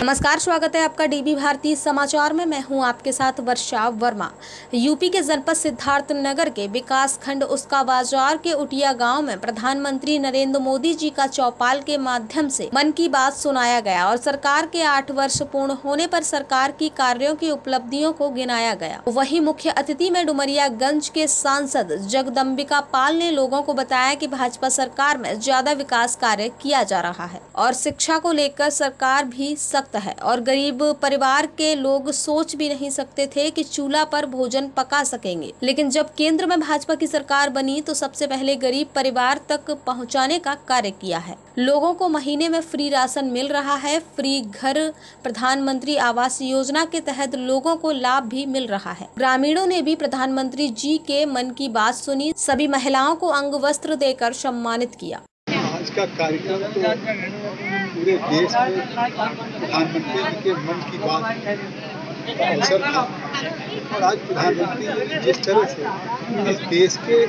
नमस्कार, स्वागत है आपका डीबी भारती समाचार में। मैं हूं आपके साथ वर्षा वर्मा। यूपी के जनपद सिद्धार्थनगर के विकास खंड उसका बाजार के उटिया गांव में प्रधानमंत्री नरेंद्र मोदी जी का चौपाल के माध्यम से मन की बात सुनाया गया और सरकार के 8 वर्ष पूर्ण होने पर सरकार की कार्यों की उपलब्धियों को गिनाया गया। वहीं मुख्य अतिथि में डुमरियागंज के सांसद जगदम्बिका पाल ने लोगों को बताया कि भाजपा सरकार में ज्यादा विकास कार्य किया जा रहा है और शिक्षा को लेकर सरकार भी सख्त है और गरीब परिवार के लोग सोच भी नहीं सकते थे कि चूल्हा पर भोजन पका सकेंगे, लेकिन जब केंद्र में भाजपा की सरकार बनी तो सबसे पहले गरीब परिवार तक पहुंचाने का कार्य किया है। लोगों को महीने में फ्री राशन मिल रहा है, फ्री घर, प्रधानमंत्री आवास योजना के तहत लोगों को लाभ भी मिल रहा है। ग्रामीणों ने भी प्रधानमंत्री जी के मन की बात सुनी, सभी महिलाओं को अंग वस्त्र देकर सम्मानित किया। आज का कार्यक्रम तो पूरे देश में प्रधानमंत्री जी के मन की बात का अवसर था और आज प्रधानमंत्री जी ने जिस तरह से इस देश के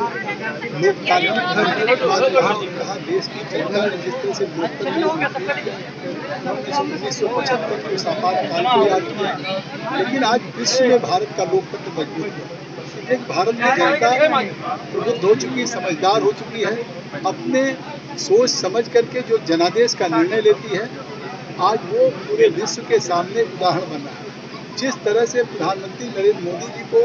लोकतांत्रिक कहा देश की जनता ने जिस तरह से लोकतंत्र 1975 को साकार काल को याद किया, लेकिन आज विश्व में भारत का लोकतंत्र मजबूत है। एक भारत की जनता प्रबुद्ध हो चुकी, समझदार हो चुकी है, अपने सोच समझ करके जो जनादेश का निर्णय लेती है, आज वो पूरे विश्व के सामने उदाहरण बन रहा है। जिस तरह से प्रधानमंत्री नरेंद्र मोदी जी को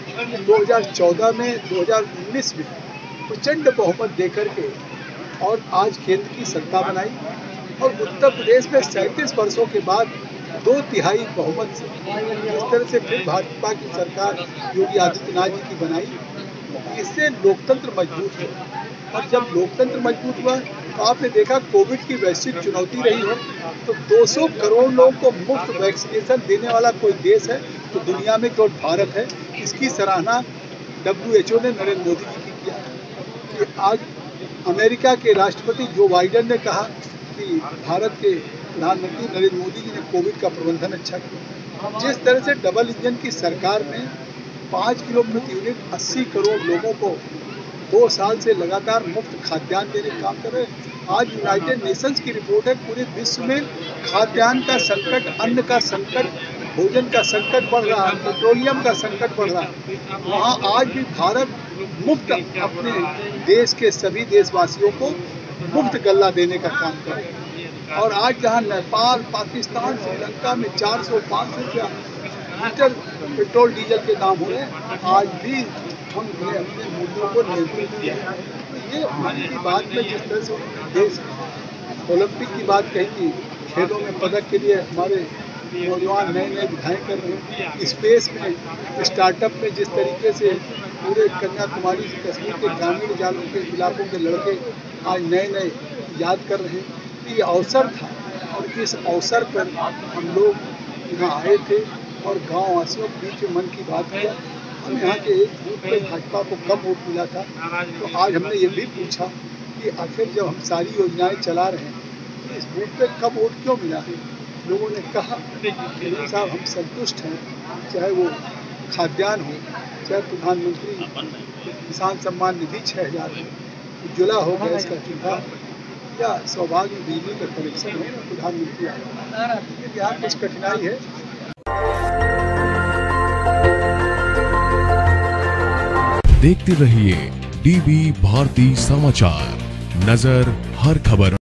2014 में 2019 में प्रचंड बहुमत देकर के और आज केंद्र की सत्ता बनाई और उत्तर प्रदेश में 37 वर्षों के बाद 2/3 बहुमत से इस तरह से फिर भाजपा की सरकार योगी आदित्यनाथ जी की बनाई, इससे लोकतंत्र मजबूत हुआ। और जब लोकतंत्र मजबूत हुआ तो आपने देखा कोविड की वैश्विक चुनौती रही हो तो 200 करोड़ लोगों को मुफ्त वैक्सीनेशन देने वाला कोई देश है तो दुनिया में केवल भारत है। इसकी सराहना WHO ने नरेंद्र मोदी जी की किया कि आज अमेरिका के राष्ट्रपति जो बाइडेन ने कहा कि भारत के प्रधानमंत्री नरेंद्र मोदी जी ने कोविड का प्रबंधन अच्छा किया। जिस तरह से डबल इंजन की सरकार में 5 किलो प्रति यूनिट 80 करोड़ लोगों को 2 साल से लगातार मुफ्त खाद्यान्न देने का काम कर रहे हैं। आज यूनाइटेड नेशंस की रिपोर्ट है पूरे विश्व में खाद्यान्न का संकट, अन्न का संकट, भोजन का संकट बढ़ रहा है, पेट्रोलियम का संकट बढ़ रहा है। वहाँ आज भी भारत मुफ्त अपने देश के सभी देशवासियों को मुफ्त गल्ला देने का काम कर रहे हैं। और आज जहाँ नेपाल, पाकिस्तान, श्रीलंका में 400-500 रुपया लीटर पेट्रोल डीजल के दाम हो रहे हैं, आज भी हमने अपने मूल्यों को नियंत्रित किया। तो ये मन की बात में जिस तरह से देश ओलंपिक की बात कही कि खेलों में पदक के लिए हमारे नौजवान नए नए विधाएँ कर रहे हैं, स्पेस में स्टार्टअप में जिस तरीके से पूरे कन्याकुमारी से कश्मीर के ग्रामीण इलाकों के लड़के आज नए नए याद कर रहे हैं। ये अवसर था और इस अवसर पर हम लोग यहाँ आए थे और गाँव वासियों के बीच में मन की बात किया। हम यहाँ के एक बूथ पे भाजपा को कम वोट मिला था तो आज हमने ये भी पूछा कि आखिर जब हम सारी योजनाएं चला रहे हैं तो इस बूथ पे कम वोट क्यों मिला है। लोगों ने कहा कि साहब हम संतुष्ट हैं, चाहे वो खाद्यान्न हो, चाहे प्रधानमंत्री किसान सम्मान निधि 6000 हो, उज्ज्वला हो, गैस का चूल्हा या सौभाग्य बिजली का कनेक्शन हो, प्रधानमंत्री आएगा। यहाँ कुछ कठिनाई है। देखते रहिए डीबी भारती समाचार, नजर हर खबर।